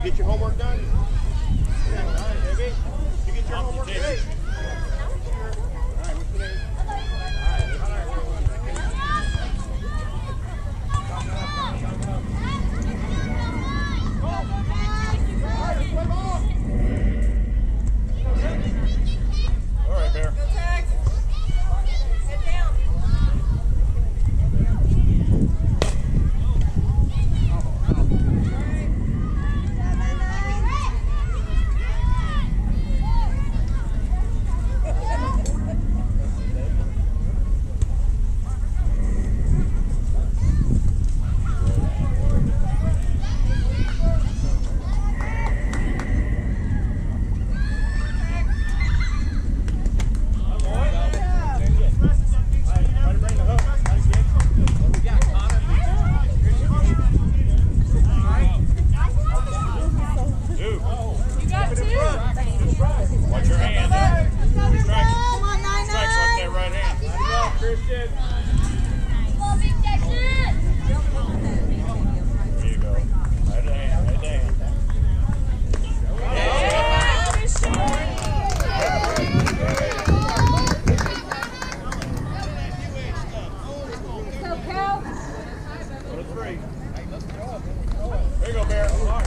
Get your homework done? Yeah, all right, baby. You get your homework done? All right, what's the name? All right, Bear. Go tag. Head down. Watch your hand. Strikes like that right hand. Christian. There you go. Right hand, right hand. Go to 3. There you go, Bear.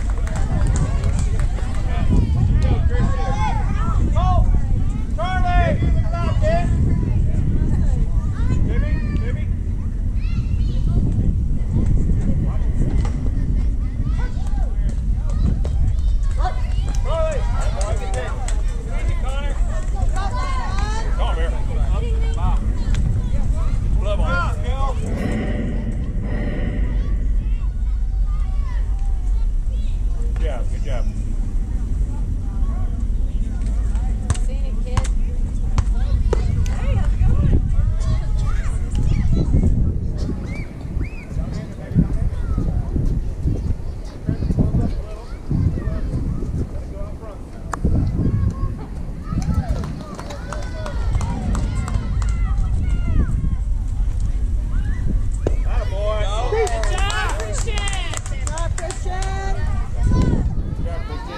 Good job. Seen it, kid. Hey, how's it going? Good job, Christian. Good job, Christian. Good job, Christian.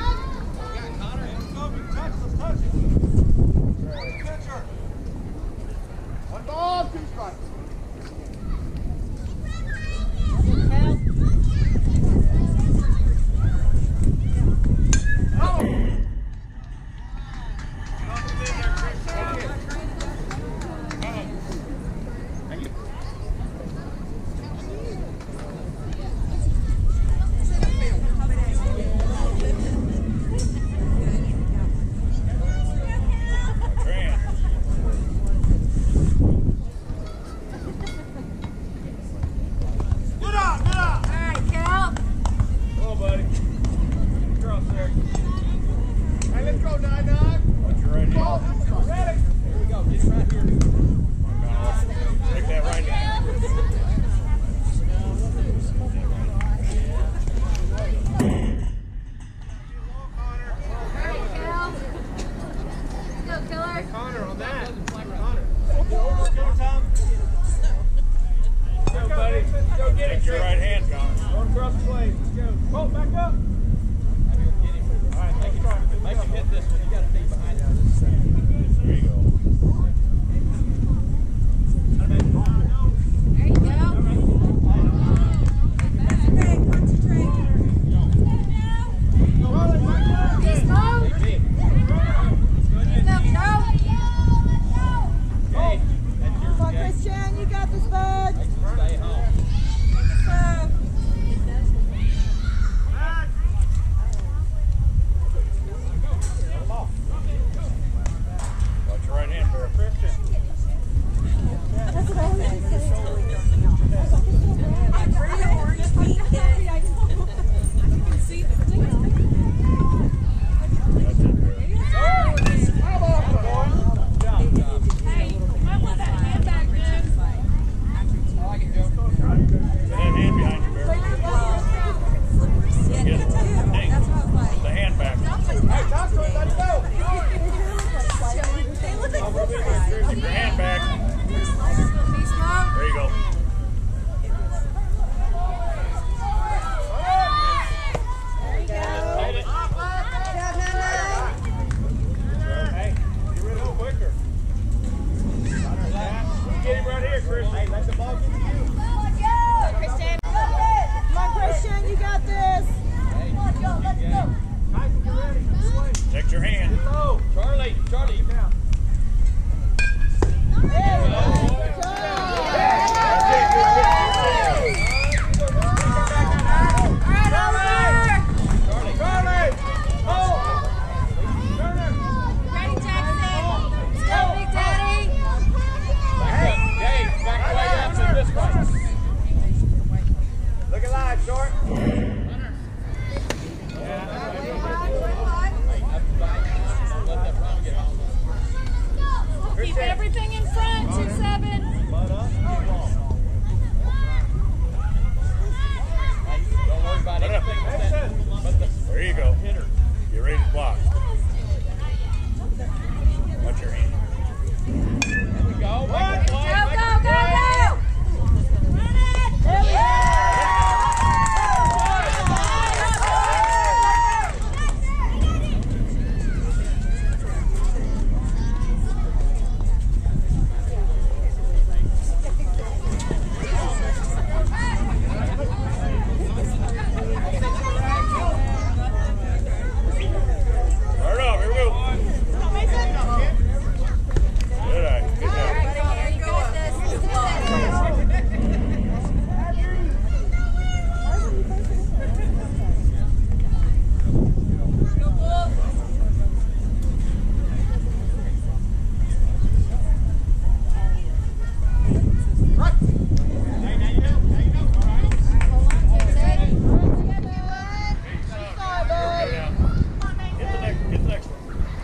her now. Get the next one.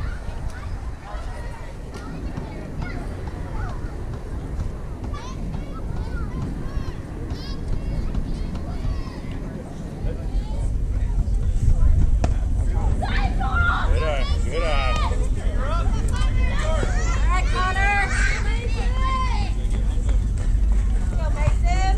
Good eye. All right, Connor. Go, Mason.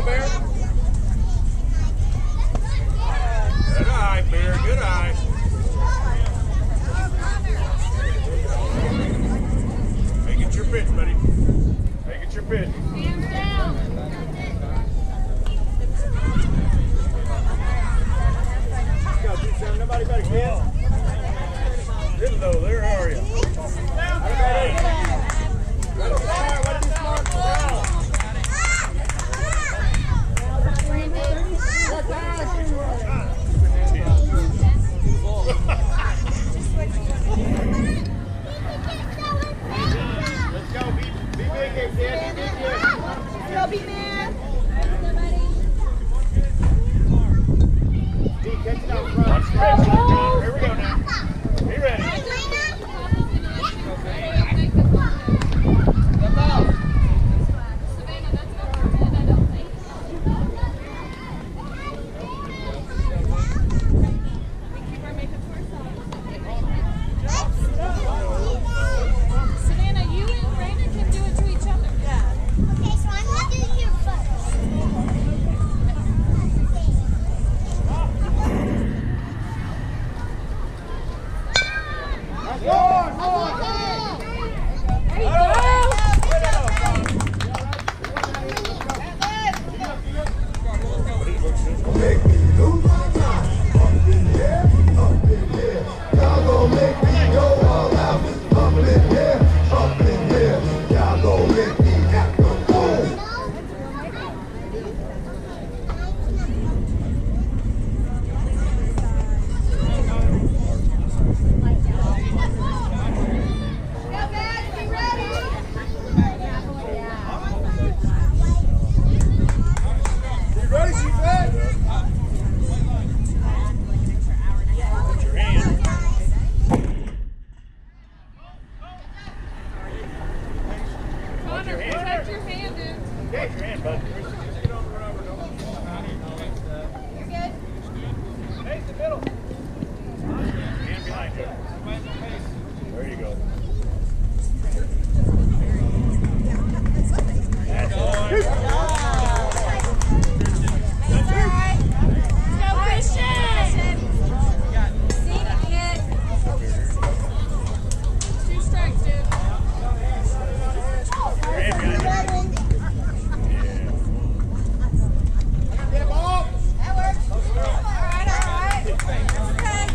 Bear. Good eye, Bear. Good eye. Make it your pitch, buddy. Make it your pitch. Hands down. Nobody better, kids. Hello there, how are you? Let's go, be big here, kid. Be big here. Still be man. Catch it out front. Watch the pitch, John. Here we go now. Be ready. Savannah, you and Brandon can do it to each other. Yeah. Okay, so I'm going to do it here first. There you go. Make me lose my mind. Up in here, up in here. Y'all gon' make me go all out. Up in here, up in here. Y'all gon' make me act a fool. You ready, C-Fed? Put your hand. Connor, protect your hand, dude. Watch your hand, bud. Get on the rubber. You're good. Face the middle. Hand behind you. There you go. That's all right. Go, Christian. See the kid. 2 strikes, dude. Hand behind you. That works. All right. Okay, take your time.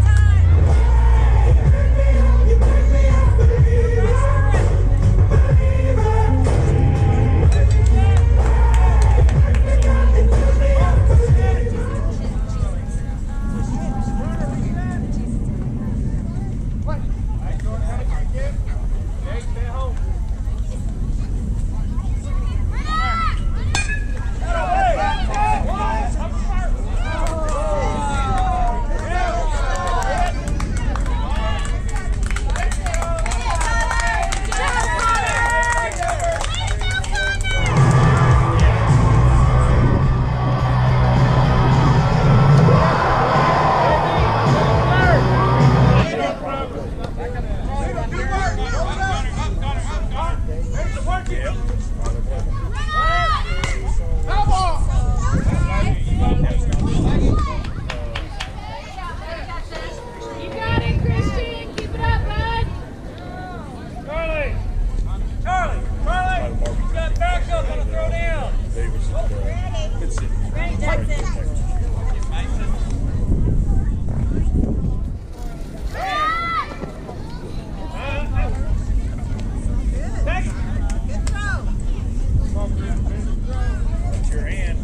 You got it, Christian. Keep it up, bud. Charlie! Charlie! You got backup on a throw down. Good sit. Ready, Jackson. Good throw. Watch your hand.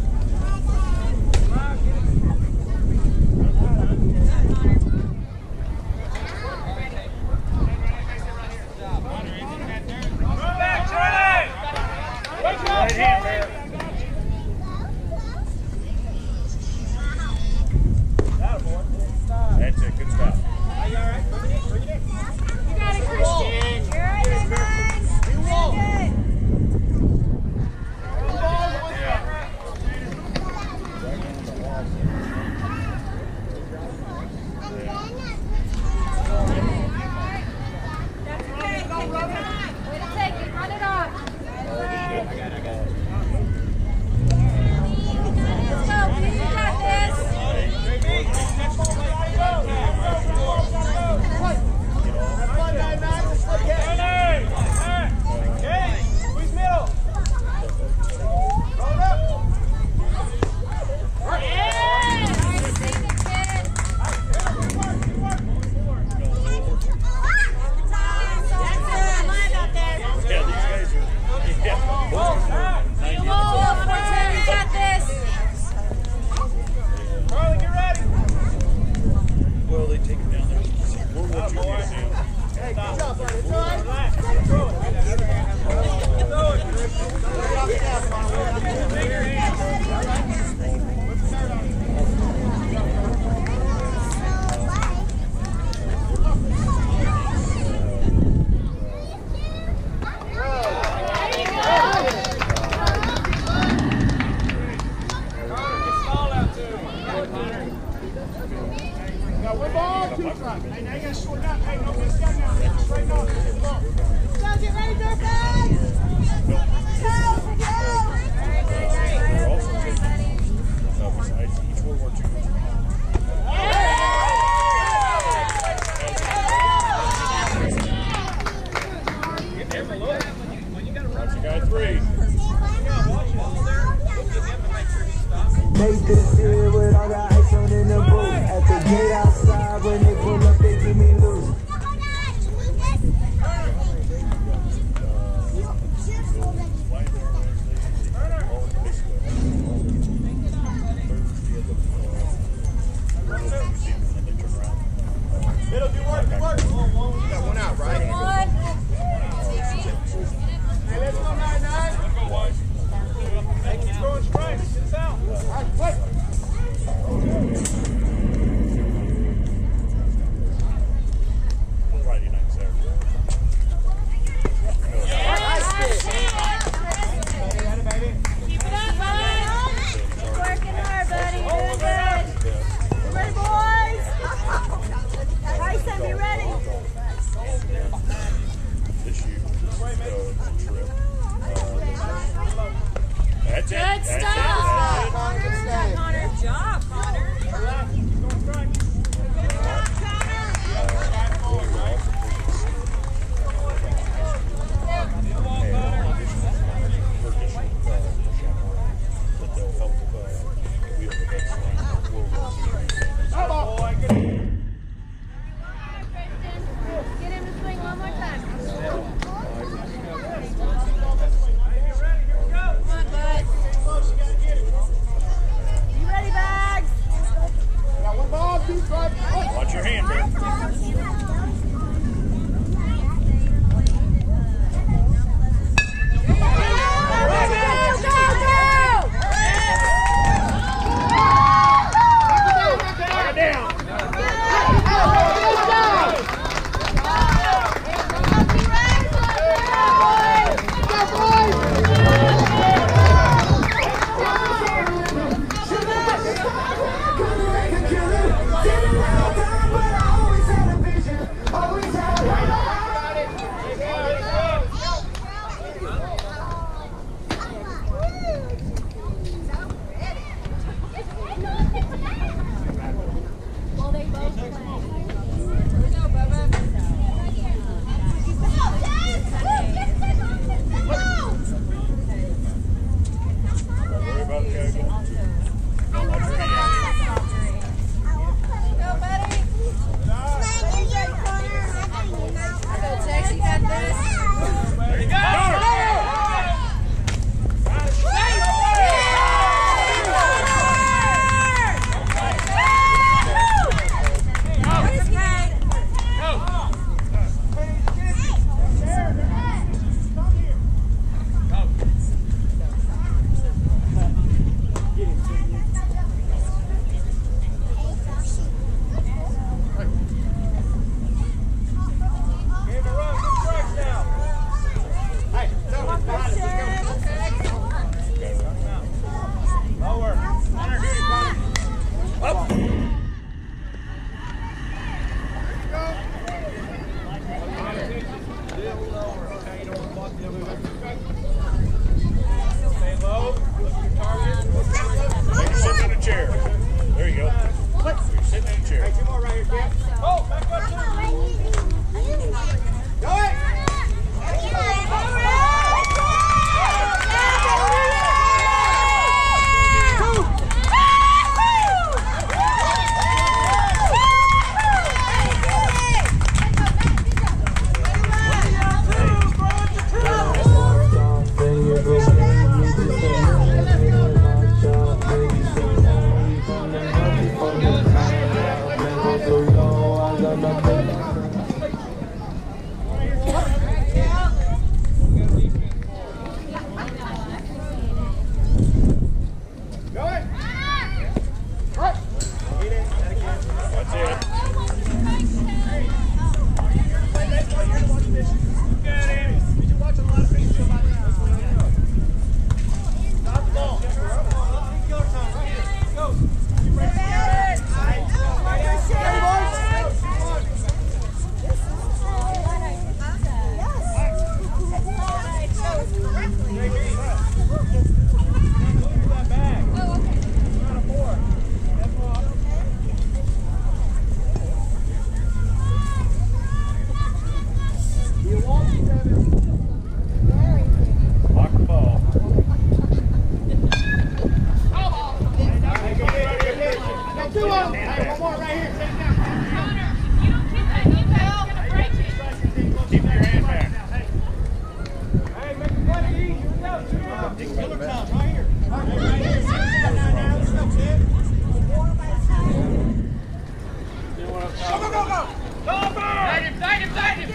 Back, Charlie! Right hand, man. Hey, now you gotta shorten up. Hey, don't miss that now. Straighten up. Go, get ready, Durfan! Go, go! They're also taking, besides each World War II. Watch the guy 3. Make this shit with all the ice on in the booth. At the gate outside, when they pull up, they give me loose. It'll do work, do work. You got one out, right? Hey, let's go 9-9. Let's go wide. Hey, keep going straight. Get us out. All right, wait. Friday night, Saturday. Keep it up, bud. Keep working hard, buddy. Doing good. Get ready, boys! Tyson, be ready! This year, trip. That's Good it. stuff. Connor. Good job, Connor. Get him to swing one more time. Come on, bud. You ready, Bags? Watch your hand, man. Well, they both play. Worry about the guy going to. Watch your hand. Go, buddy. Go, Tex. You got this. There you go. Two of them. Hey, one more right here. Take it down. Connor, if you don't keep that, you're gonna break it. Keep your hand back. Hey, make it play easy. Here we go. Two more. Another time. Right here. Right here. Let's go, kid. Go, go, go, go. Fight him, fight him, fight him.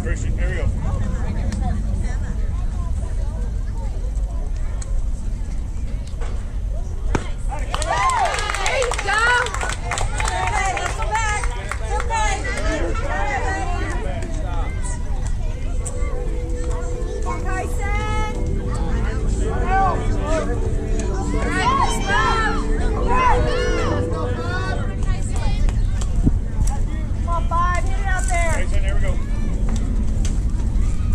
Christian. There we go. Come on, 5, hit it out there. There we go.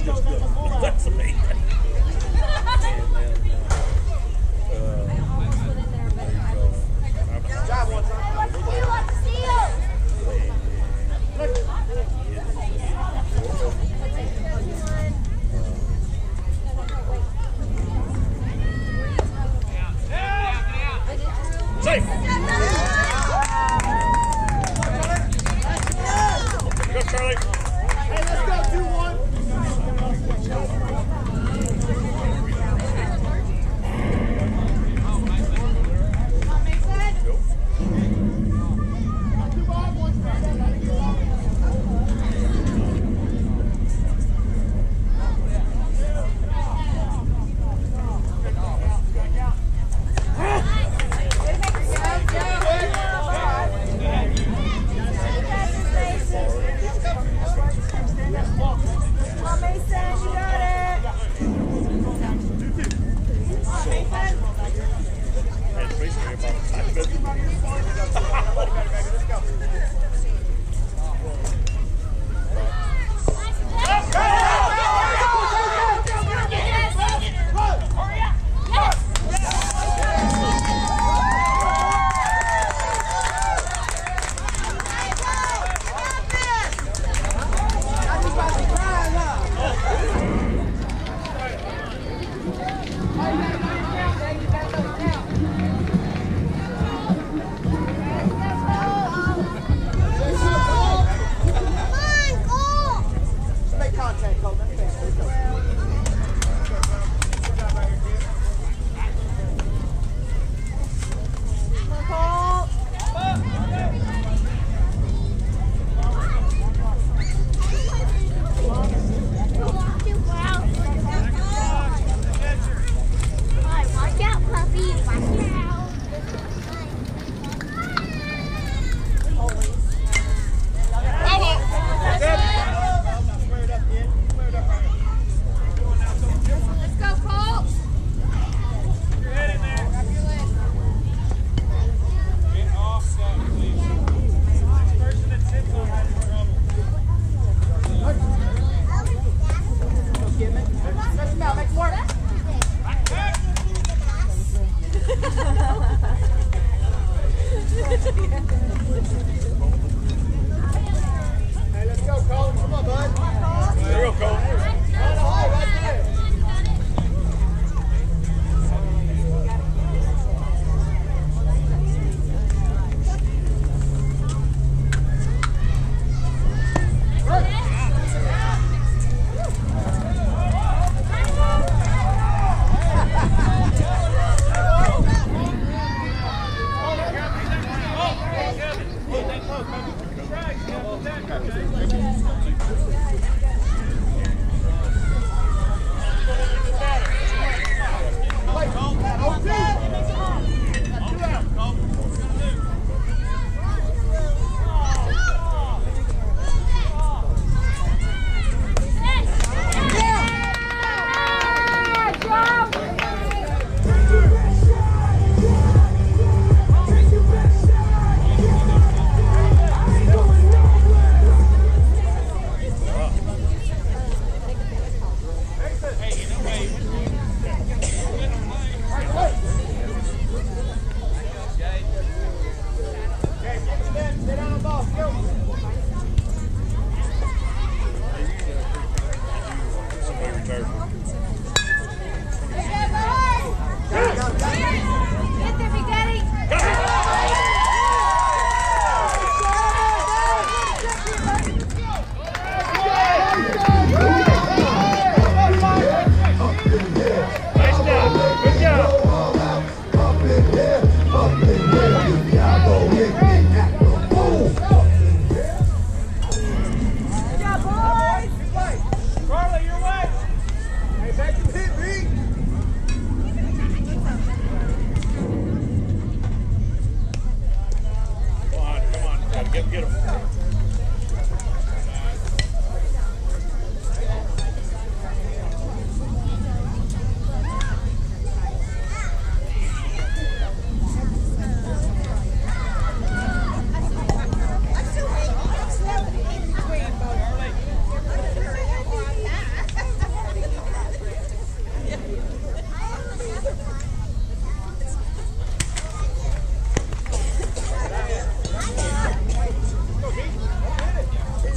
That's me. Safe. Go, Charlie. Hey, let's go, 2-1.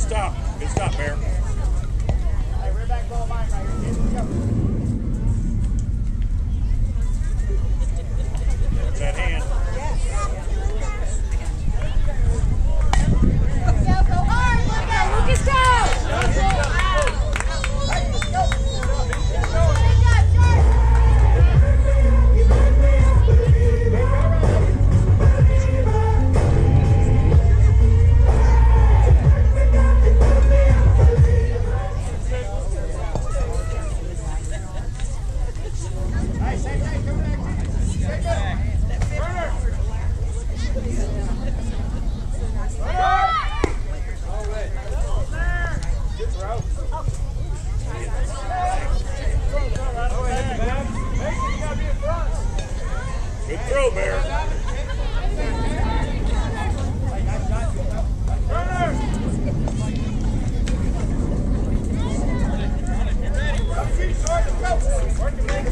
stop. Good stop, Bear. Hey, we're back ball line right here. Let's go. Watch that hand. Go hard. Lucas, go. Hey, same thing. Come back. Same thing. Runner. Good throw. Mason, you gotta be in front. Good throw, Bear. Runner. Up feet, sorry, let's go. Work the leg.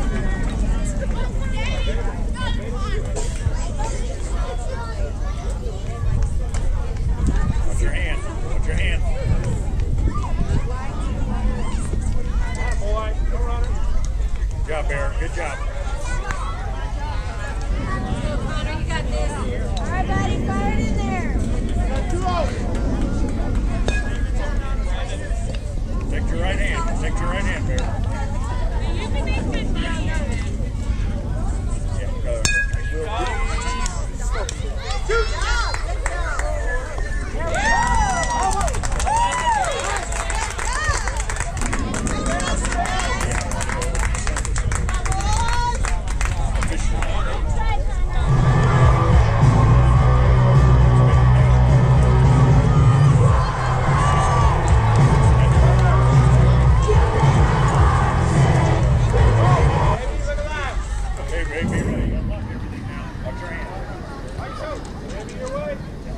Watch your hand. Watch your hand. Boy, go runner. Good job, Bear. Good job. Connor, you got this. All right, buddy, fire it in there. Take your right hand. Take your right hand, Bear. Yeah, Okay, baby, ready. Unlock everything now. Watch your hand. Like so. Baby, your way.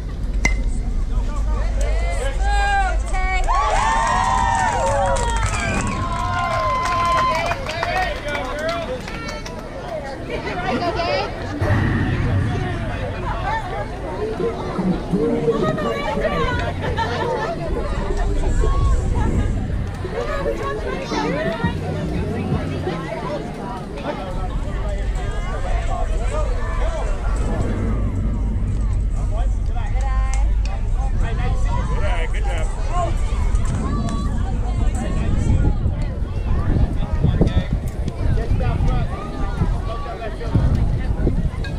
Good eye. Good job. Get you down front. Look down that field.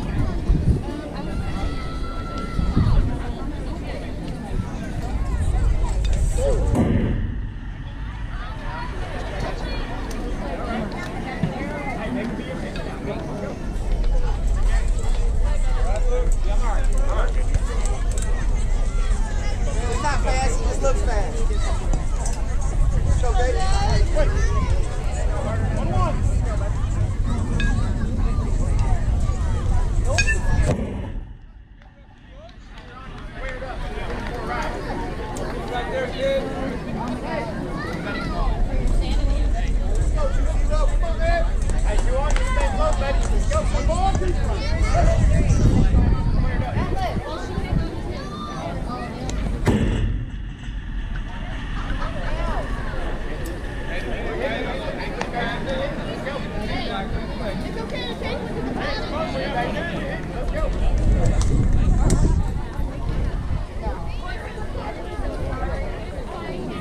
It's not fast, it just looks fast. It's okay. Wait. 1-1. Right there, kid. Go, Juicy, go. Come on, man. Hey, you on? You stay close, baby. Let's go. Come on. Let's go.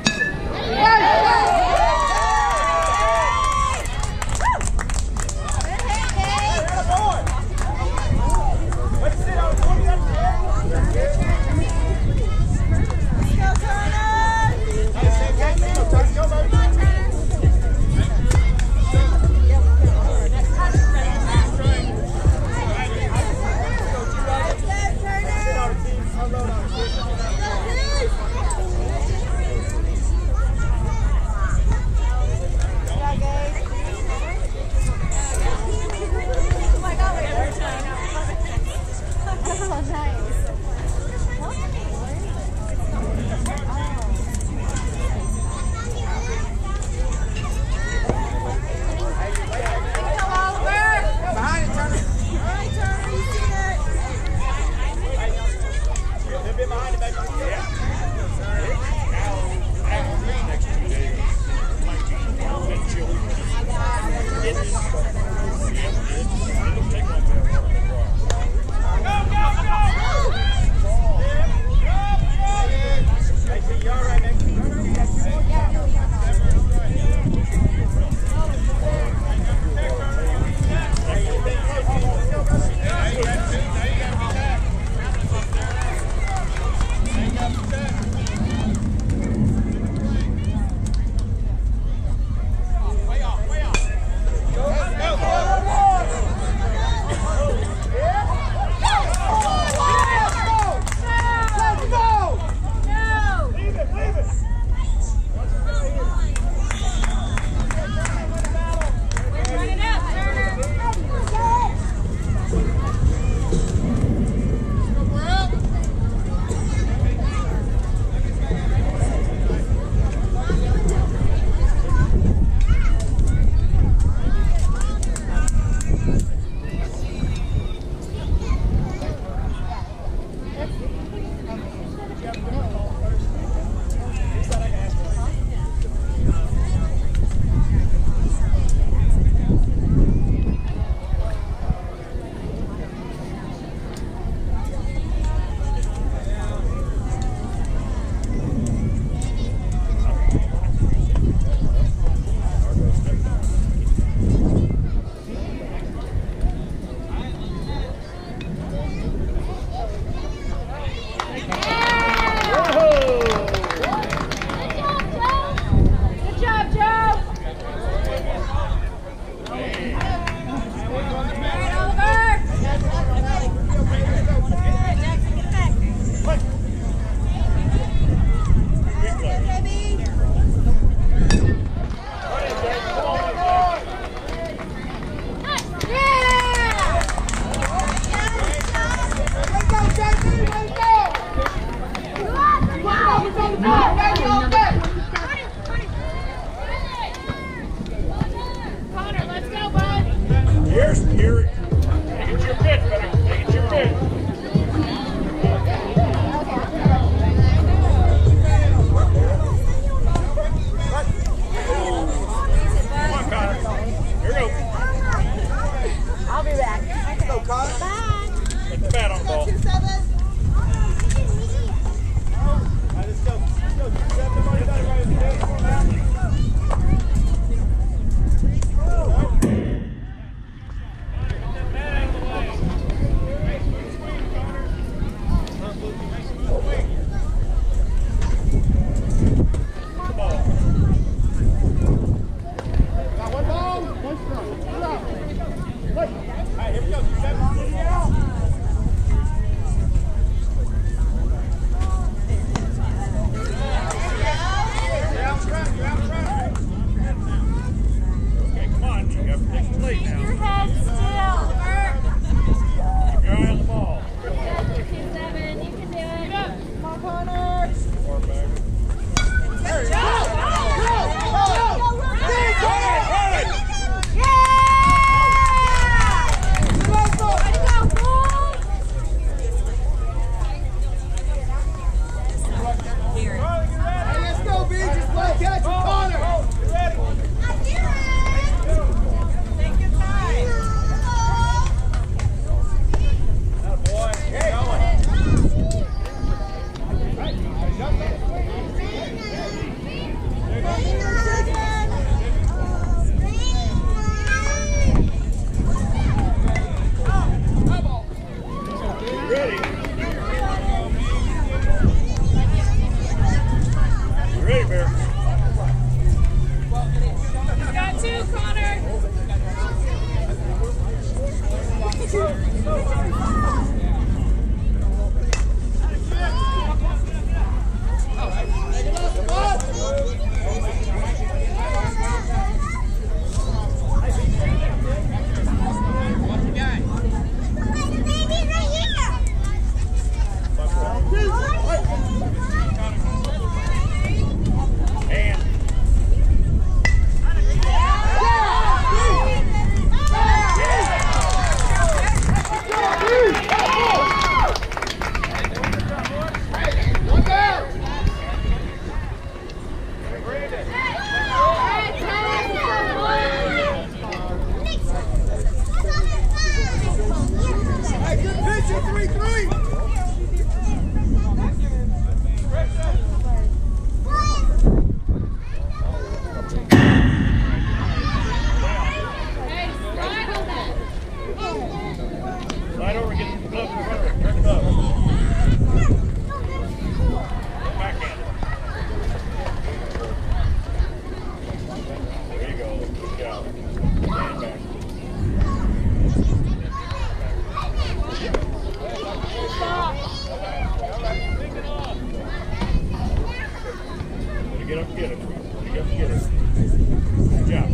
Get up and get it. Get up and get it. Good job.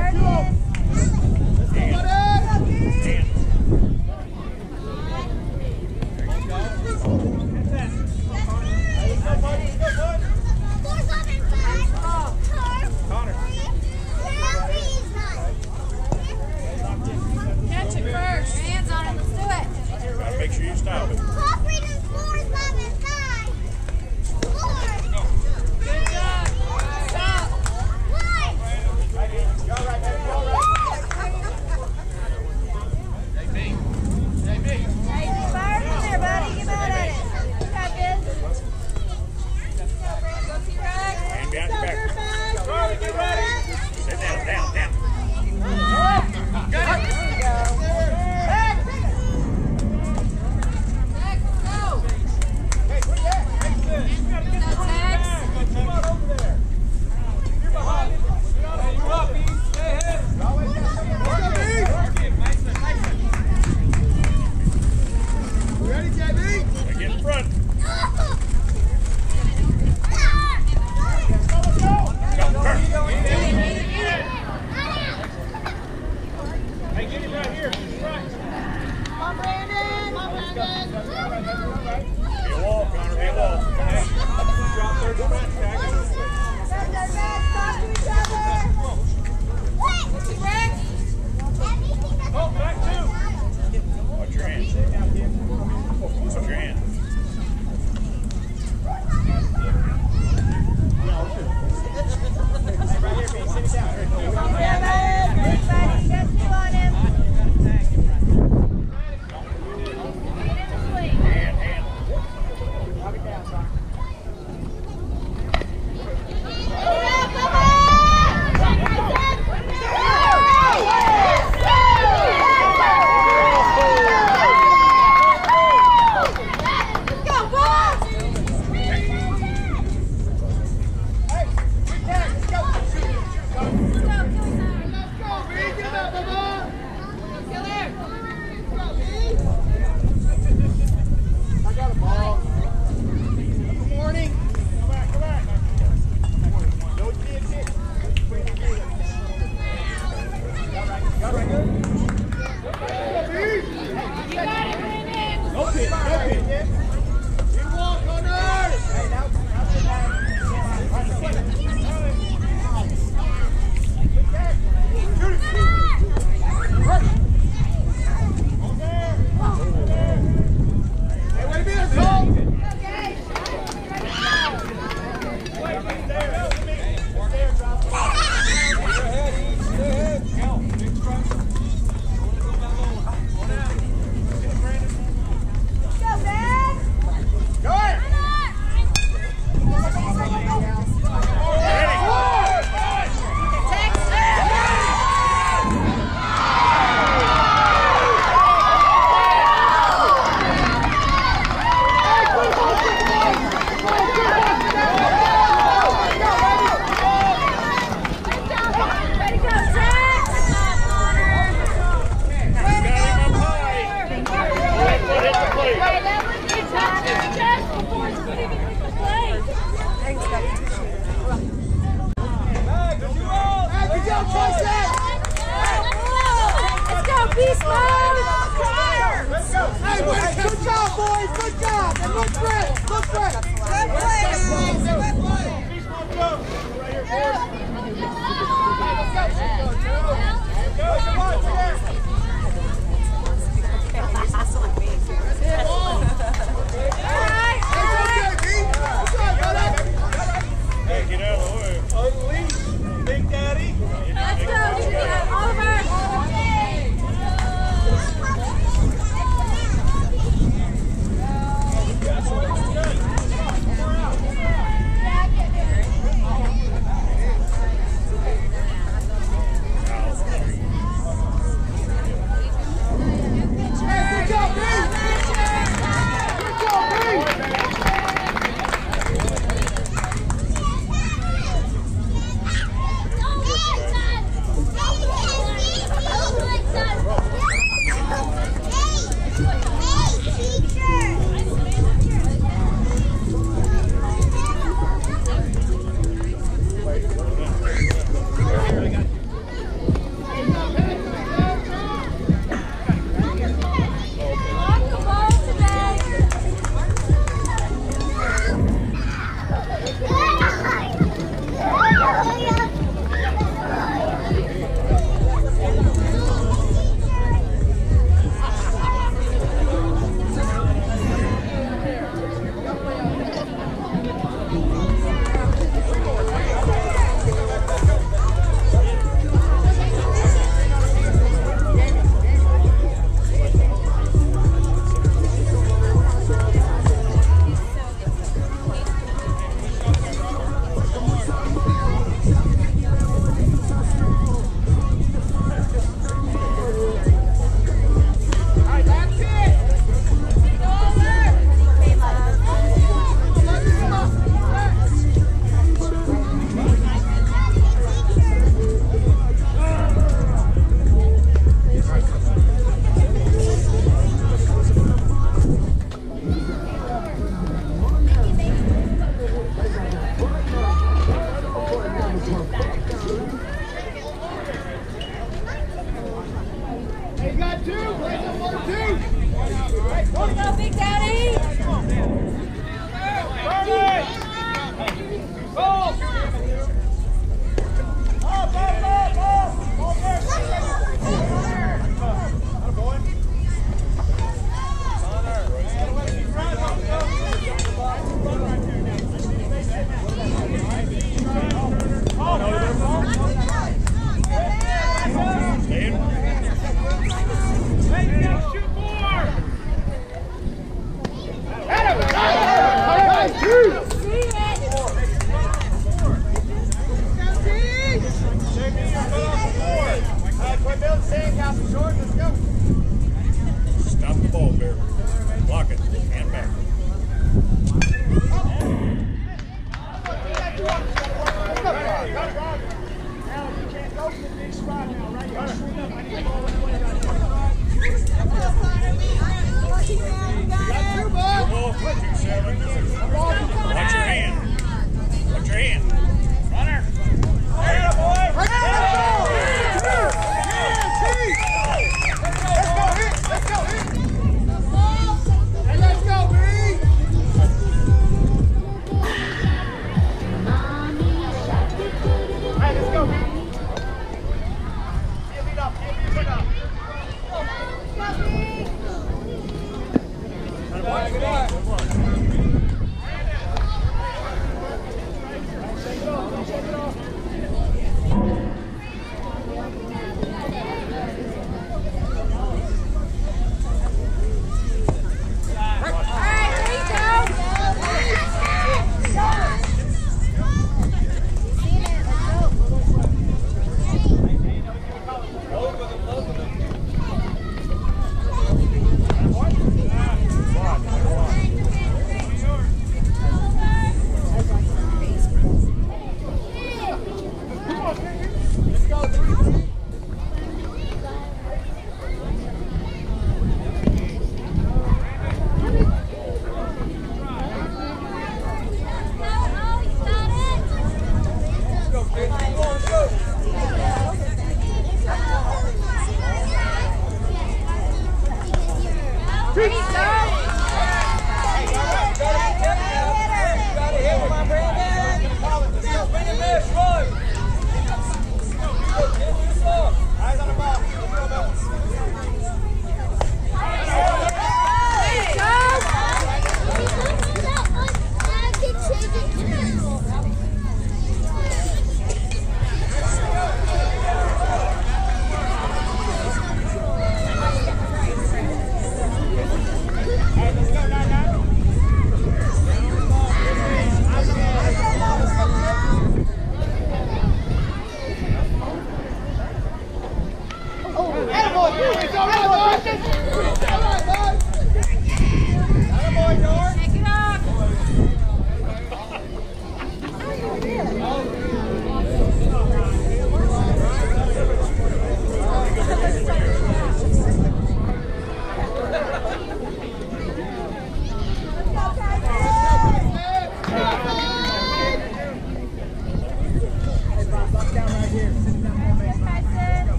Catch it first. Hands on it. Let's do it. Gotta make sure you stop it. Good job. Stop. Hey, fire from there, buddy. Get out at it. You got this. Hand behind your back. Sit down, down, down. Get in front. Hey, get him right here. Right. Be a wall, Connor. Be a wall. Drop third front. Tag it. Oh, back two. Watch your hand. Watch your hand. Right here, B. Sit it down. Hand, hand. Knock it down, son. Hey, you got two. Raise up 1 or 2. Let's go, Big Daddy. Ball. Stop the ball, Bear. Block it. Hand back. Ball, 2-7. Watch your hand. Watch your hand. Runner. There, boy.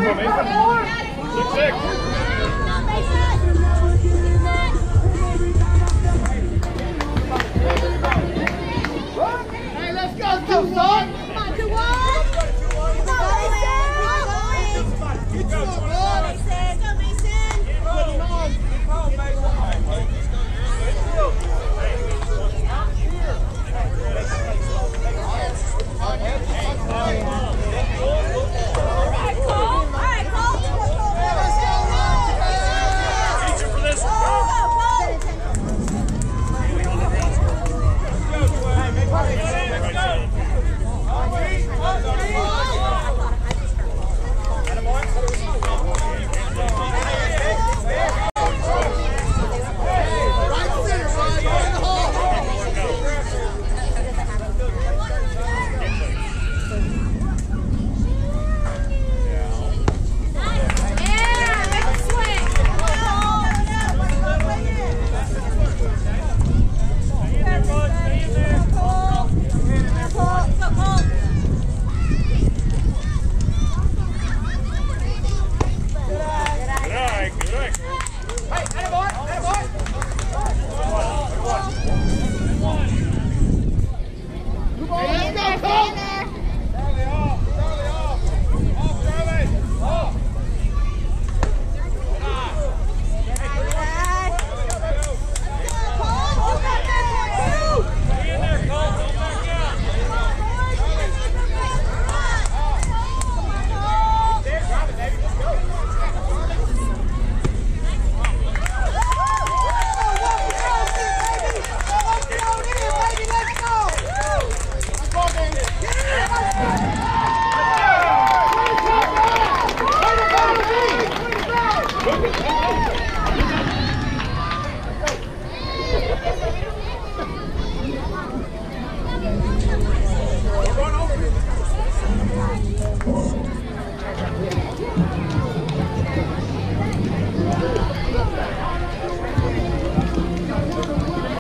him, Ethan. 6'6".